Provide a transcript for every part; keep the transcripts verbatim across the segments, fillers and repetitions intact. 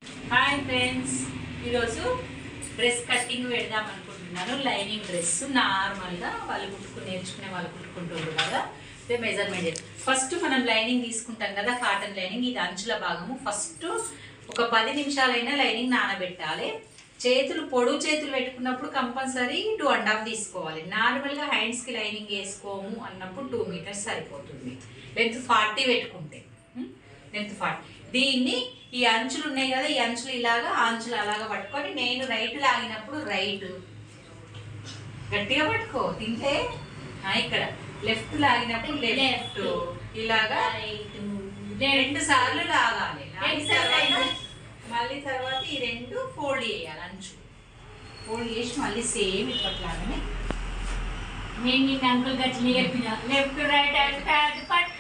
Hi friends, ఈరోజు dress cutting పెడదాం అనుకుంటున్నాను. లైనింగ్ డ్రెస్ నార్మల్గా వాళ్ళు కుట్టుకుని నేర్చుకునే వాళ్ళు కుట్టుకుంటుండ్రు కదా. ఇదే మెజర్మెంట్. ఫస్ట్ మనం లైనింగ్ తీసుకుంటాం కదా, కాటన్ లైనింగ్. ఇది అంచుల భాగము. ఫస్ట్ ఒక పది నిమిషాలైనా లైనింగ్ నానబెట్టాలి. చేతులు పొడుగు చేతులు పెట్టుకున్నప్పుడు కంపల్సరీ టూ అండ్ హాఫ్ తీసుకోవాలి. నార్మల్గా హ్యాండ్స్కి లైనింగ్ వేసుకోము అన్నప్పుడు టూ మీటర్స్ సరిపోతుంది. లెంత్ ఫార్టీ పెట్టుకుంటే లెంత్ ఫార్టీ. దీన్ని ఈ అంచులు ఉన్నాయి కదా, ఈ అంచులు ఇలాగా అంచులు అలాగా పట్టుకొని నేను రైట్ లాగినప్పుడు రైట్ గట్టిగా పట్టుకో తింటే. ఇక్కడ లెఫ్ట్ లాగినప్పుడు లెఫ్ట్ ఇలాగా రెండు సార్లు లాగాలి. మళ్ళీ తర్వాత ఈ రెండు ఫోల్డ్ చేయాలి. అంచు ఫోల్డ్ చేసి మళ్ళీ సేమ్ ఇప్పట్లాగానే నేను నిన్న అంకుల్ గట్లనే చెప్పిన లెఫ్ట్ రైట్ హ్యాండ్ పట్టు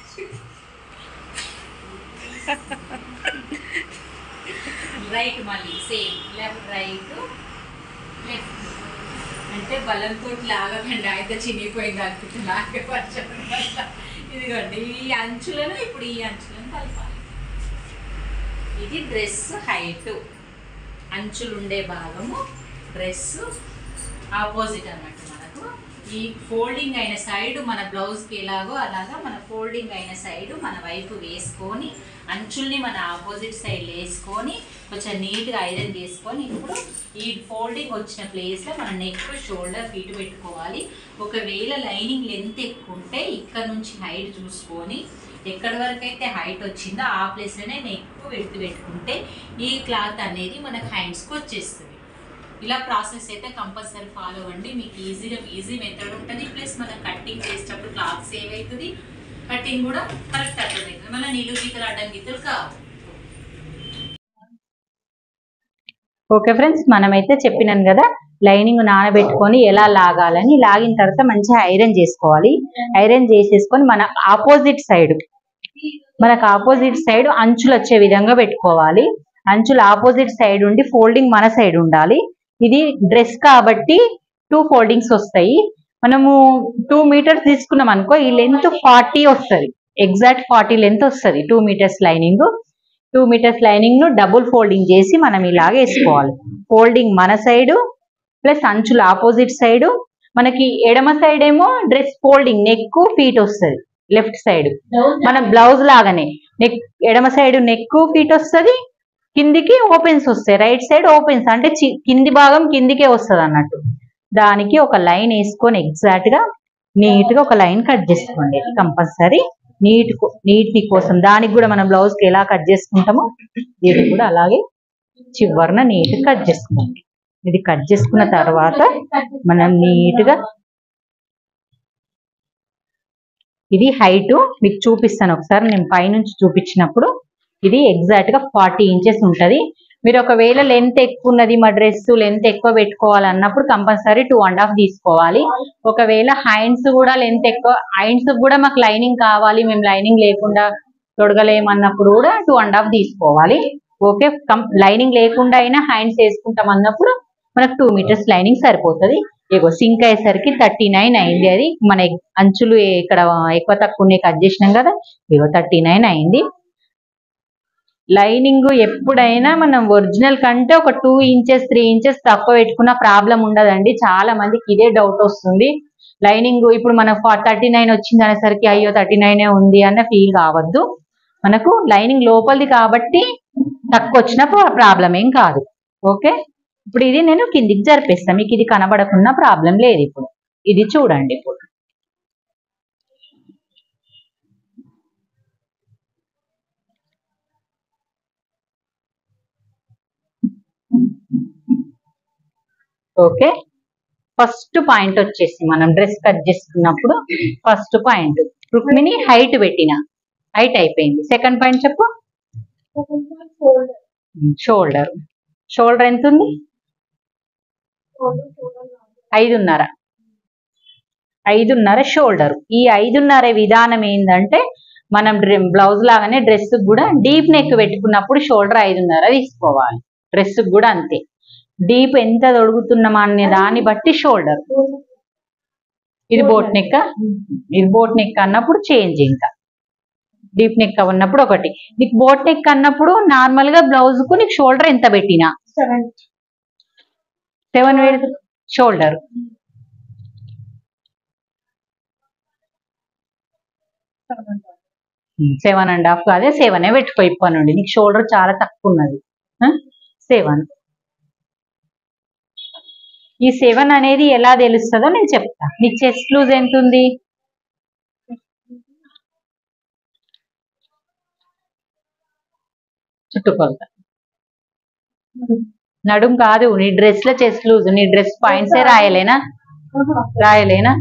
రైట్ మళ్ళీ సేమ్ లెఫ్ట్ రైట్ లెఫ్ట్. అంటే బలంతో లాగకండి, అయితే చినిగిపోయింది అనుకుంటే లాగే వర్షం. ఇదిగోండి ఈ అంచులను ఇప్పుడు ఈ అంచులను కలపాలి. ఇది డ్రెస్ హైట్, అంచులు ఉండే భాగము డ్రెస్ ఆపోజిట్ అన్నట్టు. మనకు ఈ ఫోల్డింగ్ అయిన సైడ్ మన బ్లౌజ్కి ఎలాగో అలాగా మన ఫోల్డింగ్ అయిన సైడ్ మన వైపు వేసుకొని అంచుల్ని మన ఆపోజిట్ సైడ్ వేసుకొని కొంచెం నీట్గా ఐరన్ చేసుకొని ఇప్పుడు ఈ ఫోల్డింగ్ వచ్చిన ప్లేస్లో మన నెక్ షోల్డర్ ఫీట్ పెట్టుకోవాలి. ఒకవేళ లైనింగ్ లెంత్ ఎక్కువ ఉంటే ఇక్కడ నుంచి హైట్ చూసుకొని ఎక్కడి వరకు అయితే హైట్ వచ్చిందో ఆ ప్లేస్లోనే నెక్ వెడుతు పెట్టుకుంటే ఈ క్లాత్ అనేది మనకు హ్యాండ్స్కి వచ్చేస్తుంది. ఇలా ప్రాసెస్ అయితే కంపల్సరీ ఫాలో అవ్వండి. మీకు ఈజీగా ఈజీ మెథడ్ ఉంటుంది. ప్లస్ మనం కటింగ్ చేసేటప్పుడు క్లాత్ సేవ్ అవుతుంది, కటింగ్ కూడా కరెక్ట్ అర్థమవుతుంది. మళ్ళీ నిలువు గీతలు అడ్డం గీతలు కావు. ఓకే ఫ్రెండ్స్, మనమైతే చెప్పినాను కదా లైనింగ్ నానబెట్టుకొని ఎలా లాగాలని. లాగిన తర్వాత మంచిగా ఐరన్ చేసుకోవాలి. ఐరన్ చేసేసుకొని మన ఆపోజిట్ సైడ్ మనకు ఆపోజిట్ సైడ్ అంచులు వచ్చే విధంగా పెట్టుకోవాలి. అంచులు ఆపోజిట్ సైడ్ ఉండి ఫోల్డింగ్ మన సైడ్ ఉండాలి. ఇది డ్రెస్ కాబట్టి టూ ఫోల్డింగ్స్ వస్తాయి. మనము టూ మీటర్స్ తీసుకున్నాం అనుకో, ఈ లెంత్ ఫార్టీ వస్తుంది. ఎగ్జాక్ట్ ఫార్టీ లెంత్ వస్తుంది. Two metres lining two metres lining ను డబుల్ ఫోల్డింగ్ చేసి మనం ఇలాగ వేసుకోవాలి. ఫోల్డింగ్ మన సైడు ప్లస్ అంచులు ఆపోజిట్ సైడ్. మనకి ఎడమ సైడ్ ఏమో డ్రెస్ ఫోల్డింగ్ నెక్ ఫీట్ వస్తుంది. లెఫ్ట్ సైడ్ మన బ్లౌజ్ లాగానే నెక్ ఎడమ సైడ్ నెక్ ఫీట్ వస్తుంది, కిందికి ఓపెన్స్ వస్తాయి. రైట్ సైడ్ ఓపెన్స్ అంటే కింది భాగం కిందికే వస్తుంది అన్నట్టు. దానికి ఒక లైన్ వేసుకొని ఎగ్జాక్ట్ గా నీట్ గా ఒక లైన్ కట్ చేసుకోండి కంపల్సరీ. నీట్ నీట్ కోసం దానికి కూడా మనం బ్లౌజ్ కి ఎలా కట్ చేసుకుంటామో ఇది కూడా అలాగే చివరన నీట్ కట్ చేసుకోండి. ఇది కట్ చేసుకున్న తర్వాత మనం నీట్ గా ఇది హైట్ మీకు చూపిస్తాను ఒకసారి. నేను పైనుంచి చూపించినప్పుడు ఇది ఎగ్జాక్ట్ గా ఫార్టీ ఇంచెస్ ఉంటది. మీరు ఒకవేళ లెంత్ ఎక్కువ ఉన్నది, మా డ్రెస్ లెంత్ ఎక్కువ పెట్టుకోవాలన్నప్పుడు కంపల్సరీ టూ అండ్ హాఫ్ తీసుకోవాలి. ఒకవేళ హ్యాండ్స్ కూడా లెంత్ ఎక్కువ, హ్యాండ్స్ కూడా మాకు లైనింగ్ కావాలి, మేము లైనింగ్ లేకుండా తొడగలేమన్నప్పుడు కూడా టూ అండ్ హాఫ్ తీసుకోవాలి. ఓకే, లైనింగ్ లేకుండా అయినా హ్యాండ్స్ వేసుకుంటాం అన్నప్పుడు మనకు టూ మీటర్స్ లైనింగ్ సరిపోతుంది. ఇగో సింక్ అయ్యేసరికి థర్టీ నైన్ అయింది. అది మన అంచులు ఇక్కడ ఎక్కువ తక్కువ కట్ చేసినాం కదా, ఇగో థర్టీ నైన్ అయింది. లైనింగ్ ఎప్పుడైనా మనం ఒరిజినల్ కంటే ఒక టూ ఇంచెస్ త్రీ ఇంచెస్ తక్కువ పెట్టుకున్న ప్రాబ్లం ఉండదండి. చాలా మందికి ఇదే డౌట్ వస్తుంది. లైనింగ్ ఇప్పుడు మనకు థర్టీ నైన్ వచ్చింది అనేసరికి అయ్యో థర్టీ నైన్ ఉంది అన్న ఫీల్ కావద్దు. మనకు లైనింగ్ లోపలిది కాబట్టి తక్కువ వచ్చిన ప్రాబ్లం ఏం కాదు. ఓకే, ఇప్పుడు ఇది నేను కిందికి జరిపేస్తాను. మీకు ఇది కనబడకున్న ప్రాబ్లం లేదు. ఇప్పుడు ఇది చూడండి. ఇప్పుడు ఓకే, ఫస్ట్ పాయింట్ వచ్చేసి మనం డ్రెస్ కట్ చేసుకున్నప్పుడు ఫస్ట్ పాయింట్ రుక్మిణి హైట్ పెట్టిన హైట్ అయిపోయింది. సెకండ్ పాయింట్ చెప్పు. షోల్డర్ షోల్డర్ ఎంత ఉంది? ఐదున్నర ఐదున్నర షోల్డర్. ఈ ఐదున్నర విధానం ఏంటంటే మనం బ్లౌజ్ లాగానే డ్రెస్ కూడా డీప్ నెక్ పెట్టుకున్నప్పుడు షోల్డర్ ఐదున్నర తీసుకోవాలి. డ్రెస్ కూడా అంతే. డీప్ ఎంత తొడుగుతున్నామా అనే దాన్ని బట్టి షోల్డర్. ఇది బోట్ నెక్, ఇది బోట్ నెక్ అన్నప్పుడు చేంజ్. ఇంకా డీప్ నెక్ ఉన్నప్పుడు ఒకటి, నీకు బోట్ నెక్ అన్నప్పుడు నార్మల్ గా బ్లౌజ్ కు నీకు షోల్డర్ ఎంత పెట్టినా సెవెన్ సెవెన్ వేలు షోల్డర్ సెవెన్ అండ్ హాఫ్ అదే సెవెన్ పెట్టుకో ఇప్పటి నుండి, నీకు షోల్డర్ చాలా తక్కువ ఉన్నది. సెవెన్. ఈ సెవెన్ అనేది ఎలా తెలుస్తుందో నేను చెప్తా. నీకు చెస్ట్ లూజ్ ఎంత ఉంది? చుట్టుకొలత నడుం కాదు, నీ డ్రెస్ లో చెస్ట్ లూజ్, నీ డ్రెస్ పాయింట్సే రాయలేనా రాయలేనా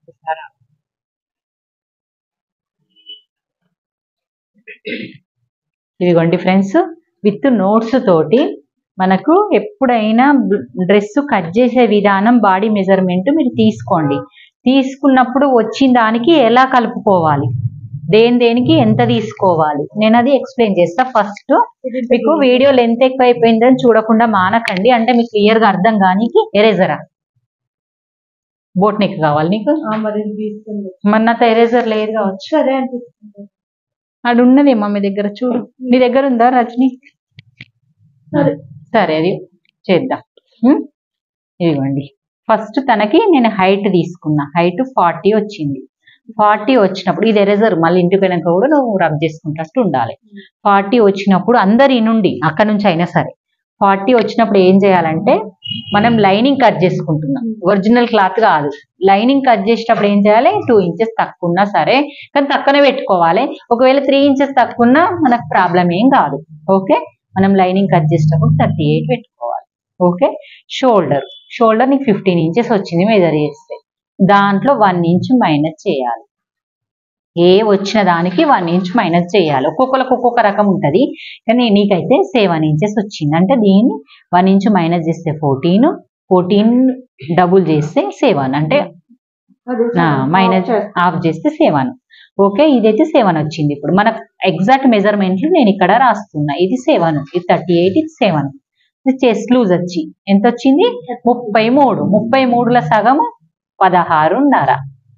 ఇదిగోండి ఫ్రెండ్స్, విత్ నోట్స్ తోటి మనకు ఎప్పుడైనా డ్రెస్ కట్ చేసే విధానం బాడీ మెజర్మెంట్ మీరు తీసుకోండి. తీసుకున్నప్పుడు వచ్చిన దానికి ఎలా కలుపుకోవాలి, దేని దేనికి ఎంత తీసుకోవాలి, నేను అది ఎక్స్ప్లెయిన్ చేస్తా. ఫస్ట్ మీకు వీడియో లెంత్ ఎక్కువ అయిపోయిందని చూడకుండా మానకండి, అంటే మీకు క్లియర్ గా అర్థం కానీకి. ఎరేజరా బోట్ నెక్ కావాలి నీకు? మన్నత ఎరేజర్ లేదు కావచ్చు, అదే అనిపిస్తుంది. అది ఉన్నదేమో మీ దగ్గర, చూడు నీ దగ్గర ఉందా రజని? సరే అది చేద్దాం. ఇదిగోండి, ఫస్ట్ తనకి నేను హైట్ తీసుకున్నా, హైట్ ఫార్టీ వచ్చింది. ఫార్టీ వచ్చినప్పుడు ఇది ఎరేజర్ మళ్ళీ ఇంటికి పోయినాక కూడా నువ్వు రబ్ చేసుకుంటూ ఉండాలి. ఫార్టీ వచ్చినప్పుడు అందరి నుండి అక్కడ నుంచి అయినా సరే ఫార్టీ వచ్చినప్పుడు ఏం చేయాలంటే, మనం లైనింగ్ కట్ చేసుకుంటున్నాం, ఒరిజినల్ క్లాత్ కాదు. లైనింగ్ కట్ చేసేటప్పుడు ఏం చేయాలి, టూ ఇంచెస్ తక్కువ ఉన్నా సరే, కానీ తక్కువనే పెట్టుకోవాలి. ఒకవేళ త్రీ ఇంచెస్ తక్కువ ఉన్నా మనకు ప్రాబ్లం ఏం కాదు. ఓకే, మనం లైనింగ్ కట్ చేసేటప్పుడు థర్టీ ఎయిట్ పెట్టుకోవాలి. ఓకే, షోల్డర్ షోల్డర్ నీకు ఫిఫ్టీన్ ఇంచెస్ వచ్చింది మెజర్ చేస్తే, దాంట్లో వన్ ఇంచ్ మైనస్ చేయాలి. ఏ వచ్చిన దానికి వన్ ఇంచ్ మైనస్ చేయాలి. ఒక్కొక్కరికి ఒక్కొక్క రకం ఉంటుంది, కానీ నీకైతే సెవెన్ ఇంచెస్ వచ్చింది అంటే దీన్ని వన్ ఇంచ్ మైనస్ చేస్తే ఫోర్టీన్, ఫోర్టీన్ డబుల్ చేస్తే సెవెన్, అంటే మైనస్ హాఫ్ చేస్తే సెవెన్. ఓకే, ఇదైతే సెవెన్ వచ్చింది. ఇప్పుడు మనకు ఎగ్జాక్ట్ మెజర్మెంట్లు నేను ఇక్కడ రాస్తున్నా. ఇది సెవెన్, ఇది థర్టీ ఎయిట్, ఇది సెవెన్. చెస్ట్ లూజ్ వచ్చి ఎంత వచ్చింది? ముప్పై మూడు. ముప్పై మూడుల సగము పదహారున్నర.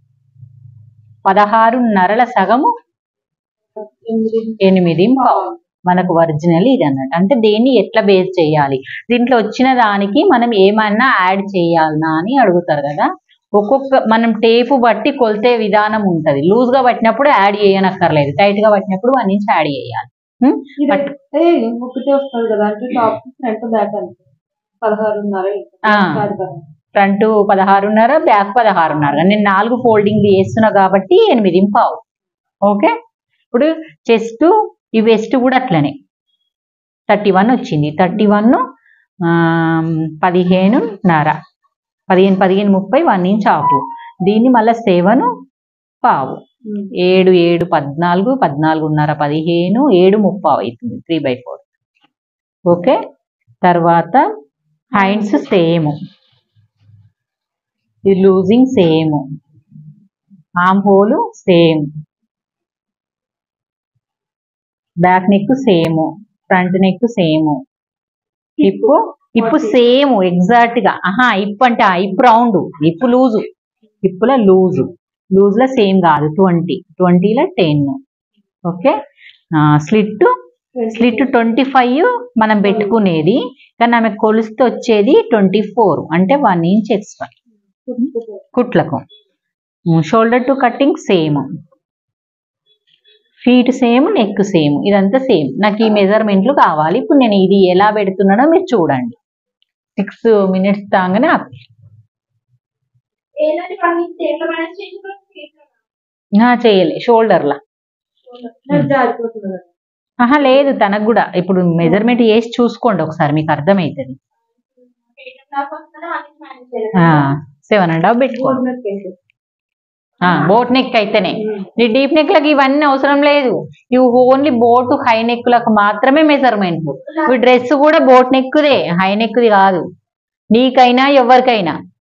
పదహారున్నరల సగము ఎనిమిది పావు. మనకు ఒరిజినల్ ఇది అన్నట్టు. అంటే దేన్ని ఎట్లా బేస్ చేయాలి, దీంట్లో వచ్చిన దానికి మనం ఏమన్నా యాడ్ చేయాలనా అని అడుగుతారు కదా. ఒక్కొక్క మనం టేపు బట్టి కొలితే విధానం ఉంటది. లూజ్ గా పట్టినప్పుడు యాడ్ చేయనక్కర్లేదు, టైట్ గా పట్టినప్పుడు వన్ ఇంచ్ యాడ్ చేయాలి. ఒకటే వస్తుంది కదా, అంటే టాప్ ఫ్రంట్ బ్యాక్ అంటే పదహారున్నర, ఫ్రంట్ పదహారున్నర, బ్యాక్ పదహారున్నర. నేను నాలుగు ఫోల్డింగ్ చేస్తున్నా కాబట్టి ఎనిమిది పావు. ఓకే, ఇప్పుడు చెస్ట్ ఈ వెస్ట్ కూడా అట్లనే థర్టీ వన్ వచ్చింది. థర్టీ వన్ పదిహేనున్నర, పదిహేను పదిహేను ముప్పై, వన్ ఇంచ్ ఆపు. దీన్ని మళ్ళీ సెవెన్ పావు, ఏడు ఏడు పద్నాలుగు, పద్నాలుగున్నర పదిహేను, ఏడు ముప్పావు అవుతుంది, త్రీ బై ఫోర్. ఓకే, తర్వాత హ్యాండ్స్ సేమ్, ఇది loosing same, arm hole same, back neck same, front neck same, ఇప్పు ఇప్పు సేమ్ ఎగ్జాక్ట్ గా. ఆహా, ఇప్పు అంటే ఇప్పు రౌండ్, ఇప్పు లూజు, ఇప్పుల లూజు లూజ్ లో సేమ్ కాదు, ట్వంటీ ట్వంటీలో ten. Okay, slit slit twenty five మనం పెట్టుకునేది, కానీ ఆమె కొలిస్తే వచ్చేది ట్వంటీ ఫోర్, అంటే వన్ ఇంచ్ ఎక్స్ట్రా కుట్లకు. Shoulder to cutting same, feet same, neck same, ఇదంతా సేమ్. నాకు ఈ మెజర్మెంట్లు కావాలి. ఇప్పుడు నేను ఇది ఎలా పెడుతున్నానో మీరు చూడండి. సిక్స్ మినిట్స్ తాగానే చేయలే షోల్డర్లా. ఆహా లేదు, తనకు కూడా ఇప్పుడు మెజర్మెంట్ వేసి చూసుకోండి ఒకసారి, మీకు అర్థమవుతుంది. సెవెన్ అండ్ హాఫ్ పెట్టుకోండి. బోట్ నెక్ అయితేనే. ఈ డీప్ నెక్ లకు ఇవన్నీ అవసరం లేదు, ఇవి ఓన్లీ బోట్ హై నెక్ లకు మాత్రమే మెజర్మెంట్లు. ఈ డ్రెస్ కూడా బోట్ నెక్దే, హై నెక్ది కాదు. నీకైనా ఎవరికైనా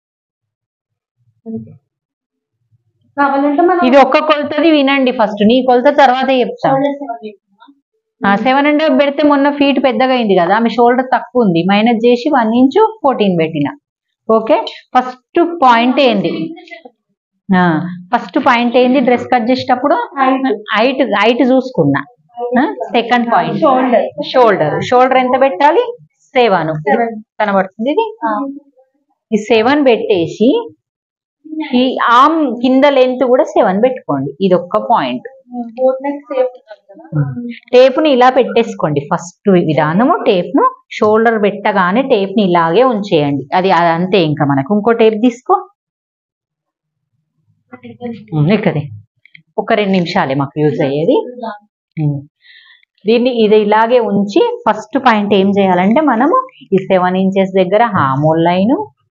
ఇది ఒక్క కొలతది వినండి ఫస్ట్, నీ కొలత తర్వాత చెప్తా. సెవెన్ అండ్ హాఫ్ పెడితే మొన్న ఫీట్ పెద్దగా అయింది కదా, ఆమె షోల్డర్ తక్కువ ఉంది, మైనస్ చేసి వన్ ఇంచు ఫోర్టీన్ పెట్టిన. ఓకే, ఫస్ట్ పాయింట్ ఏంది, ఫస్ట్ పాయింట్ ఏంది డ్రెస్ కట్ చేసేటప్పుడు హైట్ హైట్ చూసుకున్నా. Second point shoulder shoulder shoulder ఎంత పెట్టాలి సెవెన్ కనబడుతుంది ఇది. ఈ సెవెన్ పెట్టేసి ఈ ఆమ్ కింద లెంత్ కూడా సెవెన్ పెట్టుకోండి. ఇది ఒక్క పాయింట్. టేప్ ని ఇలా పెట్టేసుకోండి. ఫస్ట్ విధానము టేప్ ను షోల్డర్ పెట్టగానే టేప్ ని ఇలాగే ఉంచేయండి. అది అంతే. ఇంకా మనకు ఇంకో టేప్ తీసుకో. ఇక్కడే ఒక రెండు నిమిషాలే మాకు యూజ్ అయ్యేది. దీన్ని ఇది ఇలాగే ఉంచి ఫస్ట్ పాయింట్ ఏం చేయాలంటే మనము ఈ సెవెన్ ఇంచెస్ దగ్గర హామోల్ లైన్,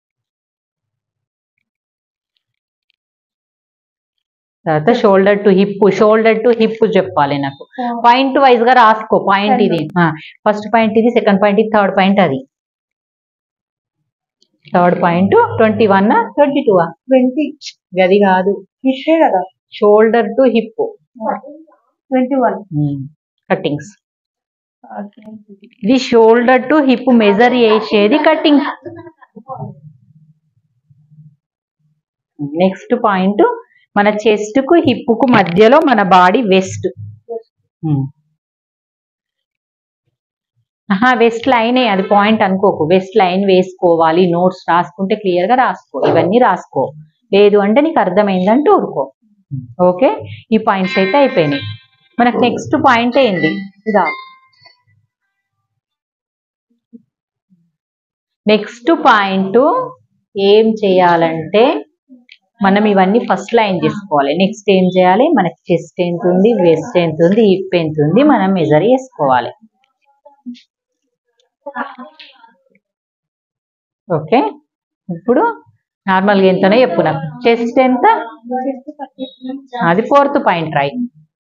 తర్వాత shoulder to hip shoulder to hip చెప్పాలి నాకు. పాయింట్ వైజ్ గా రాసుకో. పాయింట్ ఇది ఫస్ట్ పాయింట్, ఇది సెకండ్ పాయింట్, ఇది థర్డ్ పాయింట్. అది third point twenty one twenty two twenty గది కాదు కదా. Shoulder to hip twenty one cuttings. ఇది షోల్డర్ టు హిప్ మెజర్ చేసేది కటింగ్. నెక్స్ట్ పాయింట్ మన చెస్ట్ కు హిప్ కు మధ్యలో మన బాడీ వెస్ట్. వెస్ట్ లైనే అది పాయింట్ అనుకోకు. వెస్ట్ లైన్ వేసుకోవాలి. నోట్స్ రాసుకుంటే క్లియర్ గా రాసుకో. ఇవన్నీ రాసుకో. లేదు అంటే నీకు అర్థమైందంటే ఊరుకో. ఓకే, ఈ పాయింట్స్ అయితే అయిపోయినాయి. మనకు నెక్స్ట్ పాయింట్ ఏంది ఇదా. నెక్స్ట్ పాయింట్ ఏం చేయాలంటే మనం ఇవన్నీ ఫస్ట్ లైన్ చేసుకోవాలి. నెక్స్ట్ ఏం చేయాలి, మనకి చెస్ట్ ఎంత ఉంది, వెస్ట్ ఎంత ఉంది, హిప్ ఎంత ఉంది మనం మెజర్ చేసుకోవాలి. ఓకే, ఇప్పుడు నార్మల్గా ఎంతనో చెప్పు నాకు. చెస్ట్ ఎంత, అది ఫోర్త్ పాయింట్ రాయి.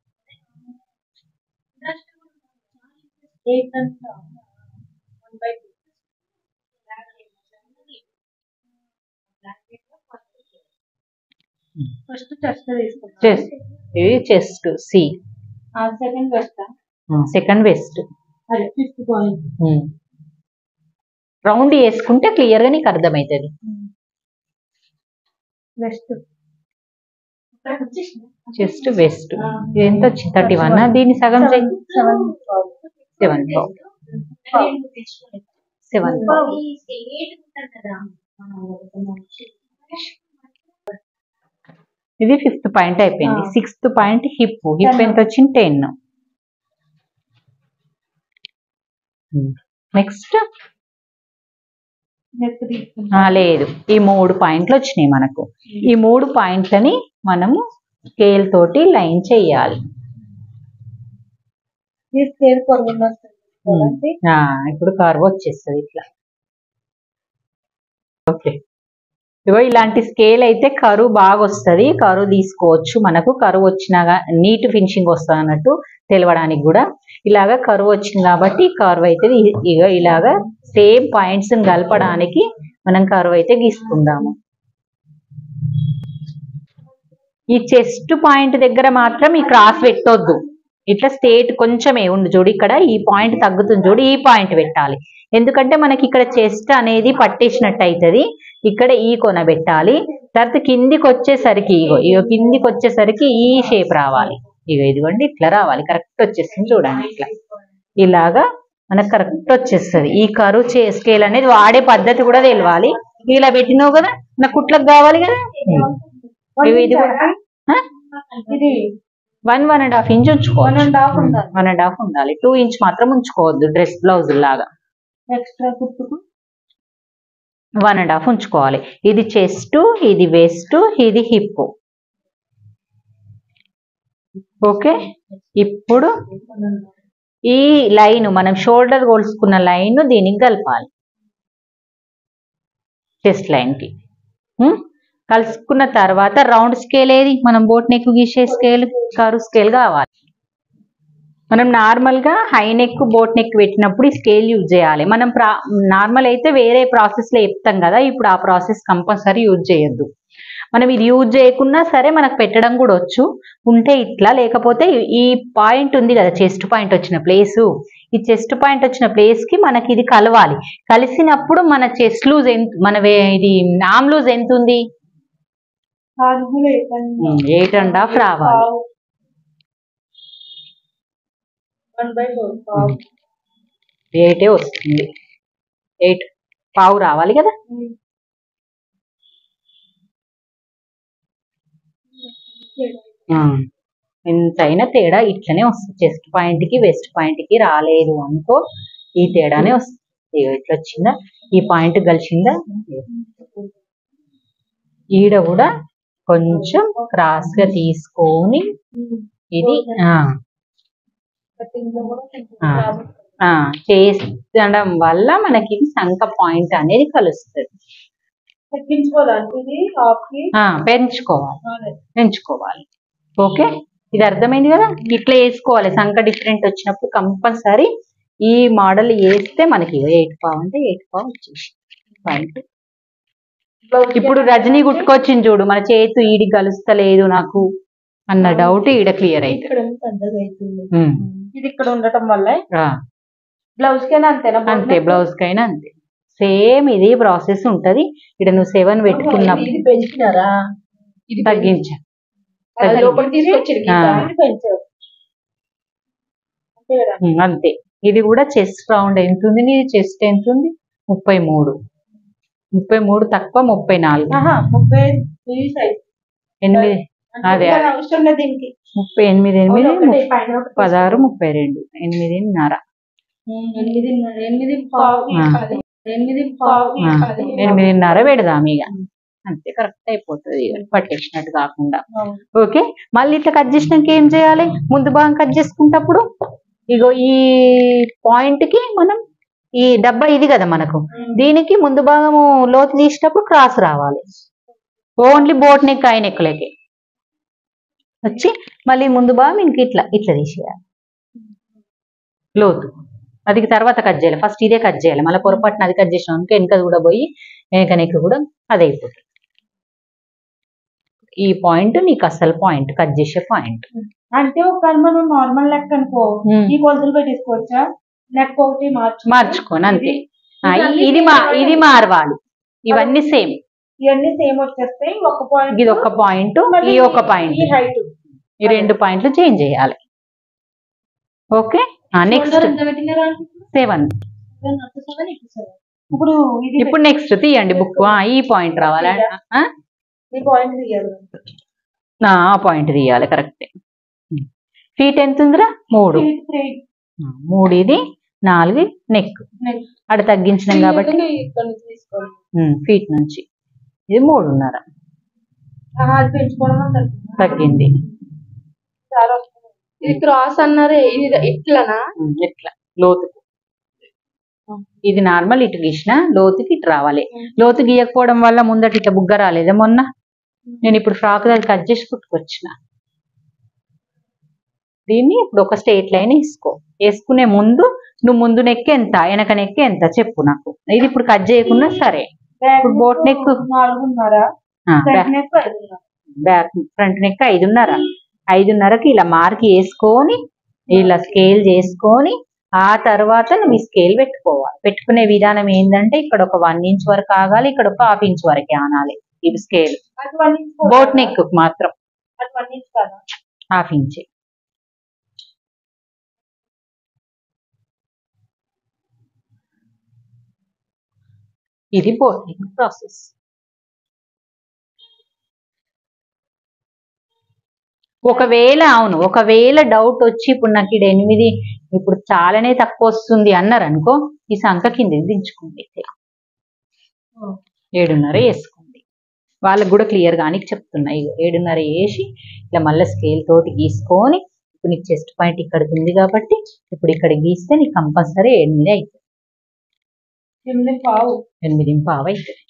ఫస్ట్ చెస్ట్ తీసుకుంటాం. చెస్ట్ ఇది chest C. Second waist. Second waist. అదే ఫిఫ్త్ పాయింట్. రౌండ్ వేసుకుంటే క్లియర్ గా నీకు అర్థమవుతుంది. Waist chest waist. ఇది ఎంత వచ్చింది థర్టీ వన్. దీన్ని సగం చేయి. సెవెన్ సెవెన్ సెవెన్ ఇది ఫిఫ్త్ పాయింట్ అయిపోయింది. Sixth point hip. హిప్ ఎంత వచ్చింది టెన్. నెక్స్ట్ లేదు, ఈ మూడు పాయింట్లు వచ్చినాయి మనకు. ఈ మూడు పాయింట్లని మనము స్కేల్ తోటి లైన్ చేయాలి. ఇప్పుడు కర్వ్ వచ్చేస్తుంది ఇట్లా. ఓకే, ఇగో ఇలాంటి స్కేల్ అయితే కరువు బాగా వస్తుంది. కరువు తీసుకోవచ్చు. మనకు కరువు వచ్చినాగా నీట్ ఫినిషింగ్ వస్తుంది అన్నట్టు తెలవడానికి కూడా. ఇలాగా కరువు వచ్చింది కాబట్టి కరువు అయితే ఇక ఇలాగా సేమ్ పాయింట్స్ కలపడానికి మనం కరువు అయితే గీసుకుందాము. ఈ చెస్ట్ పాయింట్ దగ్గర మాత్రం ఈ క్రాస్ పెట్టొద్దు. ఇట్లా స్ట్రేట్ కొంచెమే ఉండు చూడు. ఇక్కడ ఈ పాయింట్ తగ్గుతుంది చూడు, ఈ పాయింట్ పెట్టాలి. ఎందుకంటే మనకి ఇక్కడ చెస్ట్ అనేది పట్టేసినట్టు అవుతుంది. ఇక్కడ ఈ కొన పెట్టాలి. తర్వాత కిందికి వచ్చేసరికి ఇగో ఇగో కిందికి వచ్చేసరికి ఈ షేప్ రావాలి. ఇగో ఇదిగోండి ఇట్లా రావాలి. కరెక్ట్ వచ్చేస్తుంది చూడండి. ఇట్లా ఇలాగా మనకు కరెక్ట్ వచ్చేస్తుంది. ఈ కరువు స్కేల్ అనేది వాడే పద్ధతి కూడా తెలవాలి. ఇలా పెట్టినావు కదా, నాకు కుట్లకు కావాలి కదా. ఇది ఇది one one and half inch ఉంచుకోవాలి. వన్ అండ్ హాఫ్ ఉండాలి. టూ ఇంచ్ మాత్రం ఉంచుకోవద్దు. డ్రెస్ బ్లౌజ్ లాగా ఎక్స్ట్రా కుట్టుకు వన్ అండ్ హాఫ్ ఉంచుకోవాలి. ఇది చెస్ట్, ఇది వెస్ట్, ఇది హిప్. ఓకే, ఇప్పుడు ఈ లైన్ మనం షోల్డర్ కొలుసుకున్న లైన్ దీనికి కలపాలి చెస్ట్ లైన్ కి. కలుసుకున్న తర్వాత రౌండ్ స్కేల్ ఏది, మనం బోట్ నెక్ గీసే స్కేల్, కరు స్కేల్ కావాలి. మనం నార్మల్ గా హై నెక్ బోట్ నెక్ పెట్టినప్పుడు ఈ స్కేల్ యూజ్ చేయాలి. మనం ప్రా నార్మల్ అయితే వేరే ప్రాసెస్ లో చెప్తాం కదా, ఇప్పుడు ఆ ప్రాసెస్ కంపల్సరీ యూజ్ చేయొద్దు. మనం ఇది యూజ్ చేయకున్నా సరే మనకు పెట్టడం కూడా వచ్చు. ఉంటే ఇట్లా, లేకపోతే ఈ పాయింట్ ఉంది కదా చెస్ట్ పాయింట్ వచ్చిన ప్లేసు, ఈ చెస్ట్ పాయింట్ వచ్చిన ప్లేస్ కి మనకి ఇది కలవాలి. కలిసినప్పుడు మన చెస్ట్ లూజ్ ఎంత, మన ఇది ఆమ్ లూజ్ ఎంత ఉంది, ఎయిట్ అండ్ హాఫ్ రావాలి. ఎయిటే వస్తుంది. ఎయిట్ పావు రావాలి కదా. ఎంతైనా తేడా ఇట్లనే వస్తుంది. చెస్ట్ పాయింట్ కి వెస్ట్ పాయింట్ కి రాలేదు అనుకో, ఈ తేడానే వస్తుంది. ఇట్లా వచ్చిందా, ఈ పాయింట్ కలిసిందా. ఈడ కూడా కొంచెం క్రాస్ గా తీసుకొని ఇది చేస్తడం వల్ల మనకి ఇది సంక పాయింట్ అనేది కలుస్తుంది. పెంచుకోవాలి పెంచుకోవాలి ఓకే, ఇది అర్థమైంది కదా. ఇట్లా వేసుకోవాలి. సంక డిఫరెంట్ వచ్చినప్పుడు కంపల్సరీ ఈ మోడల్ వేస్తే మనకి ఎయిట్ పావు అంటే ఎయిట్ పావు వచ్చేసి పాయింట్. ఇప్పుడు రజనీ గుట్టుకొచ్చింది చూడు, మన చేతు ఈడి కలుస్తలేదు నాకు అన్న డౌట్ ఈడ క్లియర్ అయితే ఇది ఇక్కడ ఉండటం వల్ల బ్లౌజ్ కైనా అంతేనా? అంతే, బ్లౌజ్ కైనా అంతే. సేమ్ ఇది ప్రాసెస్ ఉంటది. ఇక్కడ నువ్వు సెవెన్ పెట్టుకున్నప్పుడు తగ్గించా అంతే. ఇది కూడా చెస్ట్ రౌండ్ ఎంత ఉంది నీది? చెస్ట్ ఎంత ఉంది? ముప్పై మూడు ముప్పై మూడు తక్కువ ముప్పై నాలుగు ఎనిమిది అదే ముప్పై ఎనిమిది ఎనిమిది పదహారు ముప్పై రెండు ఎనిమిదిన్నర ఎనిమిదిన్నర పెడదాం ఇక అంతే, కరెక్ట్ అయిపోతుంది పట్టేసినట్టు కాకుండా. ఓకే, మళ్ళీ ఇట్లా కట్ చేసినాక ఏం చేయాలి? ముందు భాగం కట్ చేసుకుంటప్పుడు ఇగో ఈ పాయింట్ కి మనం ఈ డబ్బా ఇది కదా మనకు, దీనికి ముందు భాగము లోతు తీసేటప్పుడు క్రాస్ రావాలి. ఓన్లీ బోట్ నెక్ ఐ నెక్లకి వచ్చి మళ్ళీ ముందు భాగం ఇంక ఇట్లా ఇట్లా తీసేయాలి లోతు. అది తర్వాత కట్ చేయాలి, ఫస్ట్ ఇదే కట్ చేయాలి. మళ్ళీ పొరపాటున అది కట్ చేసినాం అనుకో వెనక కూడా పోయి వెనక నెక్ కూడా అది అయిపోతుంది. ఈ పాయింట్ నీకు అసలు పాయింట్, కట్ చేసే పాయింట్. అంటే ఒక మనం నార్మల్ లెక్క అనుకో, ఈ కొలతలు పెట్టేసుకోవచ్చా? లెక్క ఒకటి మార్చు మార్చుకోని అంతే. ఇది మా ఇది మారవాలి, ఇవన్నీ సేమ్, ఇవన్నీ సేమ్ వచ్చేస్తాయి. ఒక పాయింట్, ఇది ఒక పాయింట్, ఈ ఒక పాయింట్, హైట్, ఈ రెండు పాయింట్లు చేంజ్ చేయాలి. Okay, next seven. ఇప్పుడు ఇప్పుడు నెక్స్ట్ తీయండి బుక్. ఈ పాయింట్ రావాలి, ఆ పాయింట్ తీయాలి కరెక్ట్. ఫీట్ ఎంత ఉందిరా? మూడు. మూడు ఇది, నాలుగు నెక్ అక్కడ తగ్గించినాం కాబట్టి ఫీట్ నుంచి ఇది మూడున్నర తగ్గింది. ఇది క్రాస్ అన్నారే, ఇట్లానా? ఇట్లా లోతుకు, ఇది నార్మల్ ఇటు గీసిన, లోతుకి ఇటు రావాలి. లోతు గీయకపోవడం వల్ల ముందట ఇట్లా బుగ్గ రాలేదా మొన్న? నేను ఇప్పుడు ఫ్రాక్ దాన్ని కట్ చేసి కుట్టుకొచ్చిన. దీన్ని ఇప్పుడు ఒక స్ట్రెయిట్ లైన్ వేసుకో. వేసుకునే ముందు నువ్వు ముందు నెక్ ఎంత, వెనక నెక్ ఎంత చెప్పు నాకు. ఇది ఇప్పుడు కట్ చేయకున్నా సరే. ఇప్పుడు boat neck back front neck ఐదున్నర. ఐదున్నరకి ఇలా మార్క్ వేసుకొని ఇలా స్కేల్ చేసుకొని ఆ తర్వాత నువ్వు ఈ స్కేల్ పెట్టుకోవాలి. పెట్టుకునే విధానం ఏంటంటే ఇక్కడ ఒక వన్ ఇంచ్ వరకు ఆగాలి, ఇక్కడ ఒక హాఫ్ ఇంచ్ వరకే ఆనాలి. ఇది స్కేల్ బోట్ నెక్ మాత్రం హాఫ్ ఇంచ్. ఇది బోట్ నెక్ ప్రాసెస్. ఒకవేళ అవును ఒకవేళ డౌట్ వచ్చి ఇప్పుడు నాకు ఇక్కడ ఎనిమిది ఇప్పుడు చాలానే తక్కువ వస్తుంది అన్నారు అనుకో, ఈ సంఖ కింద దించుకోండి, ఏడున్నర వేసుకోండి. వాళ్ళకు కూడా క్లియర్ గానికి చెప్తున్నాయి. ఏడున్నర వేసి ఇట్లా మళ్ళీ స్కేల్ తోటి గీసుకొని ఇప్పుడు నీకు చెస్ట్ పాయింట్ ఇక్కడికి ఉంది కాబట్టి ఇప్పుడు ఇక్కడ గీస్తే నీకు కంపల్సరీ ఎనిమిది అవుతుంది. ఎనిమిది పావు ఎనిమిది పావు అవుతుంది.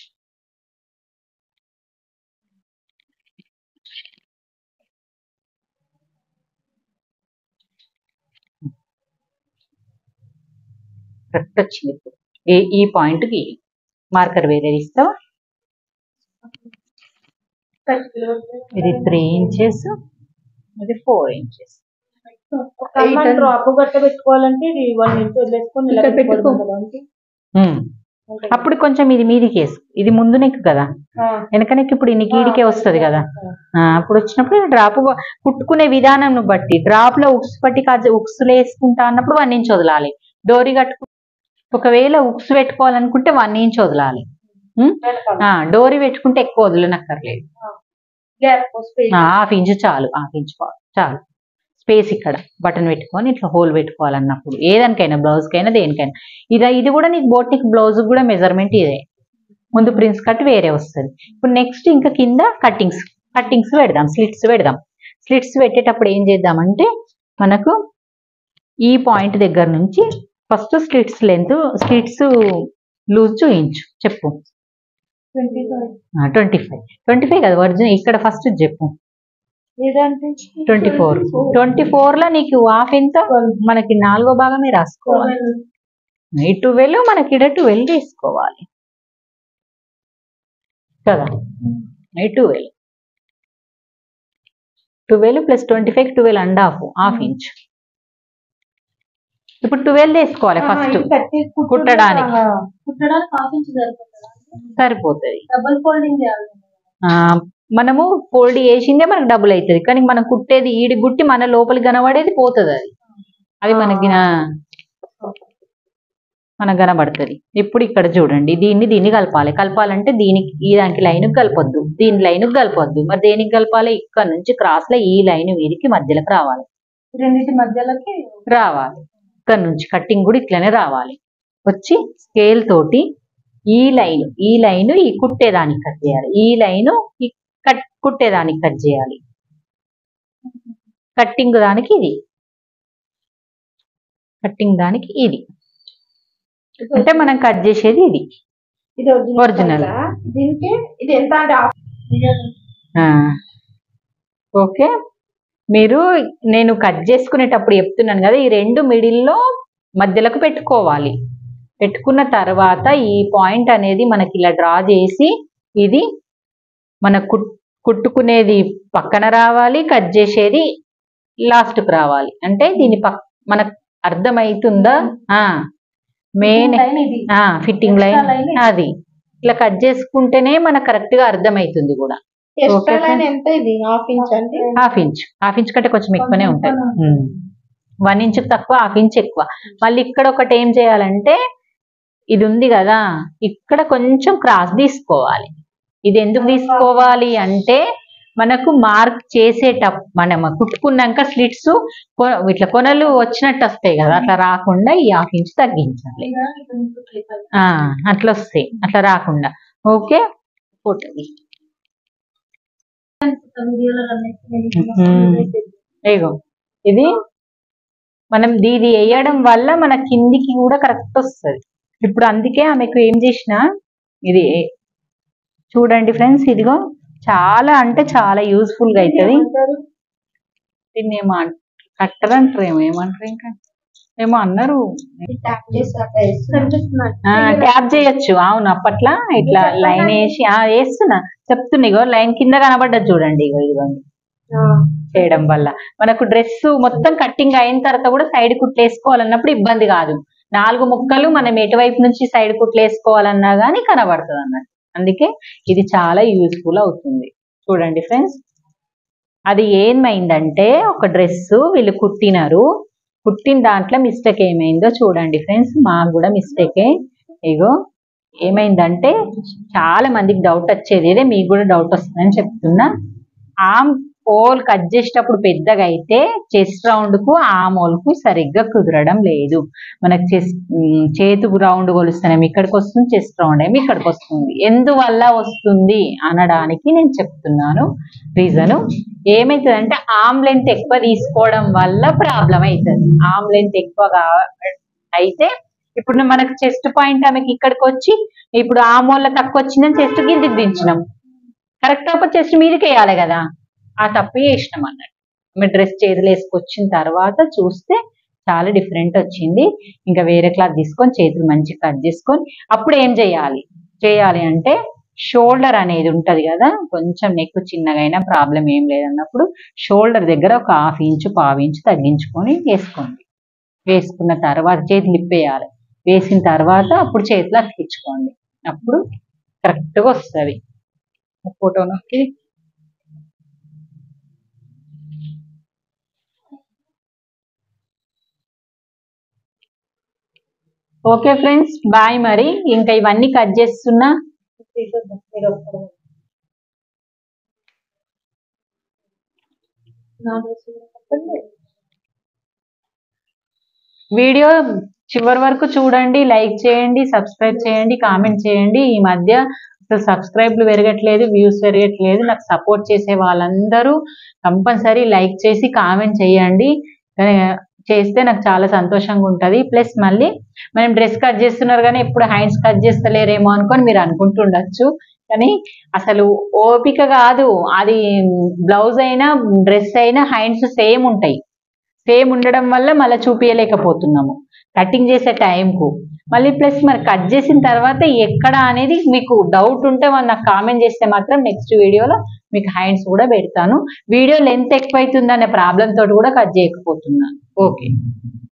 కరెక్ట్ వచ్చింది. ఇప్పుడు ఈ పాయింట్ కి మార్కర్ వేరే ఇస్తావా? ఇది త్రీ ఇంచెస్, ఇది ఫోర్ ఇంచెస్. డ్రాప్ గట్ట పెట్టుకోవాలంటే ఇది వన్ ఇంచ్ వదిలేసుకొని అప్పుడు కొంచెం ఇది మీదికి వేసు, ఇది ముందు నెక్ కదా, వెనక నెక్ ఇప్పుడు ఇన్ని గీడికే వస్తుంది కదా. ఆ, అప్పుడు వచ్చినప్పుడు డ్రాప్ కుట్టుకునే విధానం బట్టి డ్రాప్ లో ఉక్స్ పట్టి ఉక్స్లు వేసుకుంటా అన్నప్పుడు వన్ ఇంచ్ వదలాలి. డోరీ కట్టుకు ఒకవేళ ఉక్స్ పెట్టుకోవాలనుకుంటే వన్ ఇంచ్ వదలాలి. డోరీ పెట్టుకుంటే ఎక్కువ వదలనక్కర్లేదు, హాఫ్ ఇంచ్ చాలు, హాఫ్ ఇంచ్ చాలు స్పేస్. ఇక్కడ బటన్ పెట్టుకొని ఇట్లా హోల్ పెట్టుకోవాలన్నప్పుడు ఏదానికైనా బ్లౌజ్కైనా దేనికైనా. ఇది ఇది కూడా నీకు బోటిక్ బ్లౌజ్ కూడా మెజర్మెంట్ ఇదే, ముందు ప్రిన్స్ కట్ వేరే వస్తుంది. ఇప్పుడు నెక్స్ట్ ఇంకా కింద కట్టింగ్స్ కట్టింగ్స్ పెడదాం, స్లిట్స్ పెడదాం. స్లిట్స్ పెట్టేటప్పుడు ఏం చేద్దామంటే మనకు ఈ పాయింట్ దగ్గర నుంచి first slits length slits loose చూయించు చెప్పు. ట్వంటీ ఫైవ్ ట్వంటీ ఫైవ్ కదా ఒరిజినల్, ఇక్కడ ఫస్ట్ చెప్పు. ట్వంటీ ఫోర్ ట్వంటీ ఫోర్ లో నీకు హాఫ్ ఎంత, మనకి నాలుగో భాగమే రాసుకోవాలి. ఈ ట్వెల్వ్ మనకి ఇక్కడ ట్వెల్వ్ తీసుకోవాలి కదా. ఈ twelve twelve plus twenty five twelve and half half inch. ఇప్పుడు ట్వెల్వ్ తీసుకోవాలి ఫస్ట్ కుట్టడానికి, సరిపోతుంది. మనము ఫోల్డ్ చేసిందే మనకు డబుల్ అవుతుంది, కానీ మనం కుట్టేది ఈడి గుట్టి మన లోపలికి కనబడేది పోతుంది, అది అది మనకి మనకు కనబడుతుంది. ఇప్పుడు ఇక్కడ చూడండి, దీన్ని దీన్ని కలపాలి. కలపాలంటే దీనికి ఈ దానికి లైన్ కలపొద్దు, దీని లైన్ కలపొద్దు. మరి దేనికి కలపాలి? ఇక్కడ నుంచి క్రాస్ లో ఈ లైన్ వీరికి మధ్యలోకి రావాలి, రెండింటి మధ్యలోకి రావాలి. ఇక్కడ నుంచి కట్టింగ్ కూడా ఇట్లనే రావాలి. వచ్చి స్కేల్ తోటి ఈ లైన్ ఈ లైన్ ఈ కుట్టేదానికి కట్ చేయాలి, ఈ లైన్ ఈ కట్ కుట్టేదానికి కట్ చేయాలి. కట్టింగ్ దానికి ఇది, కట్టింగ్ దానికి ఇది, అంటే మనం కట్ చేసేది ఇది ఒరిజినల్. ఓకే, మీరు నేను కట్ చేసుకునేటప్పుడు చెప్తున్నాను కదా, ఈ రెండు మిడిల్లో మధ్యలోకి పెట్టుకోవాలి. పెట్టుకున్న తర్వాత ఈ పాయింట్ అనేది మనకి ఇలా డ్రా చేసి ఇది మన కుట్టుకునేది పక్కన రావాలి, కట్ చేసేది లాస్ట్కి రావాలి. అంటే దీని పక్ మనకు అర్థమవుతుందా? మెయిన్ ఫిట్టింగ్ లైన్ అది ఇట్లా కట్ చేసుకుంటేనే మనకు కరెక్ట్ గా అర్థమవుతుంది కూడా. హాఫ్ ఇంచ్ హాఫ్ ఇంచ్ కంటే కొంచెం ఎక్కువనే ఉంటుంది, వన్ ఇంచ్ తక్కువ హాఫ్ ఇంచ్ ఎక్కువ. మళ్ళీ ఇక్కడ ఒకటి ఏం చేయాలంటే ఇది ఉంది కదా, ఇక్కడ కొంచెం క్రాస్ తీసుకోవాలి. ఇది ఎందుకు తీసుకోవాలి అంటే మనకు మార్క్ చేసేటప్పుడు మనం కుట్టుకున్నాక స్లిట్స్ ఇట్లా కొనలు వచ్చినట్టు వస్తాయి కదా, అట్లా రాకుండా ఈ హాఫ్ ఇంచ్ తగ్గించాలి. అట్లా వస్తాయి, అట్లా రాకుండా. ఓకే, ఫోటోది ఏగో ఇది మనం దీది వేయడం వల్ల మన కిందికి కూడా కరెక్ట్ వస్తుంది. ఇప్పుడు అందుకే ఆమెకు ఏం చేసిన ఇది చూడండి ఫ్రెండ్స్, ఇదిగో చాలా అంటే చాలా యూస్ఫుల్ గా అవుతుంది. దీన్ని ఏమో కట్టర్ అంటారు, ఏమో ఏమంటారు, ఇంకా ఏమో అన్నారు, ట్యాప్ చేయొచ్చు. అవును, అప్పట్లో ఇట్లా లైన్ వేసి వేస్తున్నా చెప్తున్నా. ఇగో లైన్ కింద కనబడ్డది చూడండి, ఇగో ఇదిగోండి. చేయడం వల్ల మనకు డ్రెస్ మొత్తం కట్టింగ్ అయిన తర్వాత కూడా సైడ్ కుట్లు వేసుకోవాలన్నప్పుడు ఇబ్బంది కాదు. నాలుగు ముక్కలు మనం ఎటువైపు నుంచి సైడ్ కుట్లు వేసుకోవాలన్నా కానీ కనబడుతుంది అన్నట్టు. అందుకే ఇది చాలా యూస్ఫుల్ అవుతుంది. చూడండి ఫ్రెండ్స్, అది ఏమైందంటే ఒక డ్రెస్ వీళ్ళు కుట్టినారు, కుట్టిన దాంట్లో మిస్టేక్ ఏమైందో చూడండి ఫ్రెండ్స్. మాకు కూడా మిస్టేకే. ఇగో ఏమైందంటే చాలా మందికి డౌట్ వచ్చేది, ఇదే మీకు కూడా డౌట్ వస్తుందని చెప్తున్నా. ఆమ్ హోల్ కట్ చేసేటప్పుడు పెద్దగా అయితే చెస్ట్ రౌండ్ కు ఆమ్ హోల్ కు సరిగ్గా కుదరడం లేదు. మనకు చెస్ట్ చేతుకు రౌండ్ కొలుస్తున్నాం, ఇక్కడికి వస్తుంది, చెస్ట్ రౌండ్ ఏమి ఇక్కడికి వస్తుంది. ఎందువల్ల వస్తుంది అనడానికి నేను చెప్తున్నాను రీజను. ఏమవుతుందంటే ఆమ్ లెంత్ ఎక్కువ తీసుకోవడం వల్ల ప్రాబ్లం అవుతుంది. ఆమ్ లెంత్ ఎక్కువగా అయితే ఇప్పుడు మనకు చెస్ట్ పాయింట్ ఆమెకి ఇక్కడికి వచ్చి ఇప్పుడు ఆమ్ హోల్ తక్కువ వచ్చిందని చెస్ట్ కిందికి దించినాం, కరెక్ట్ అప్పుడు చెస్ట్ మీదకి వేయాలి కదా, ఆ తప్పు చేసినాం అన్నట్టు. మీరు డ్రెస్ చేతులు వేసుకొచ్చిన తర్వాత చూస్తే చాలా డిఫరెంట్ వచ్చింది. ఇంకా వేరే క్లాత్ తీసుకొని చేతులు మంచిగా కట్ చేసుకొని అప్పుడు ఏం చేయాలి చేయాలి అంటే షోల్డర్ అనేది ఉంటది కదా, కొంచెం నెక్ చిన్నగా అయినా ప్రాబ్లం ఏం లేదన్నప్పుడు షోల్డర్ దగ్గర ఒక హాఫ్ ఇంచు పావు ఇంచు తగ్గించుకొని వేసుకోండి. వేసుకున్న తర్వాత చేతులు ఇప్పేయాలి. వేసిన తర్వాత అప్పుడు చేతిలో అతికించుకోండి, అప్పుడు కరెక్ట్గా వస్తుంది. ఫోటో నొక్కి ఓకే ఫ్రెండ్స్ బాయ్. మరి ఇంకా ఇవన్నీ కట్ చేస్తున్నా. వీడియో చివరి వరకు చూడండి, లైక్ చేయండి, సబ్స్క్రైబ్ చేయండి, కామెంట్ చేయండి. ఈ మధ్య అసలు సబ్స్క్రైబ్లు పెరగట్లేదు, వ్యూస్ పెరగట్లేదు. నాకు సపోర్ట్ చేసే వాళ్ళందరూ కంపల్సరీ లైక్ చేసి కామెంట్ చేయండి, చేస్తే నాకు చాలా సంతోషంగా ఉంటుంది. ప్లస్ మళ్ళీ మనం డ్రెస్ కట్ చేస్తున్నారు కానీ ఎప్పుడు హ్యాండ్స్ కట్ చేస్తలేరేమో అనుకొని మీరు అనుకుంటుండొచ్చు, కానీ అసలు ఓపిక కాదు. అది బ్లౌజ్ అయినా డ్రెస్ అయినా హ్యాండ్స్ సేమ్ ఉంటాయి. సేమ్ ఉండడం వల్ల మళ్ళీ చూపించలేకపోతున్నాము కటింగ్ చేసే టైంకు. మళ్ళీ ప్లస్ మరి కట్ చేసిన తర్వాత ఎక్కడ అనేది మీకు డౌట్ ఉంటే వాళ్ళు నాకు కామెంట్ చేస్తే మాత్రం నెక్స్ట్ వీడియోలో మీకు హ్యాండ్స్ కూడా పెడతాను. వీడియో లెంత్ ఎక్కువ అవుతుందనే ప్రాబ్లం తోటి కూడా కట్ చేయకపోతున్నాను. ఓకే.